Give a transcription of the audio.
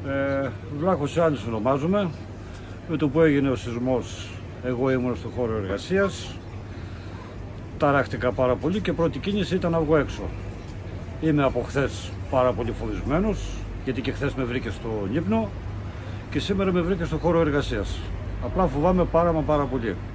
Βλάχος Ιάννης ονομάζομαι. Με το που έγινε ο σεισμός, εγώ ήμουν στο χώρο εργασίας. Ταράχτηκα πάρα πολύ και πρώτη κίνηση ήταν να βγω έξω. Είμαι από χθες πάρα πολύ φοβισμένος, γιατί και χθες με βρήκε στον ύπνο και σήμερα με βρήκε στο χώρο εργασίας. Απλά φοβάμαι πάρα πολύ.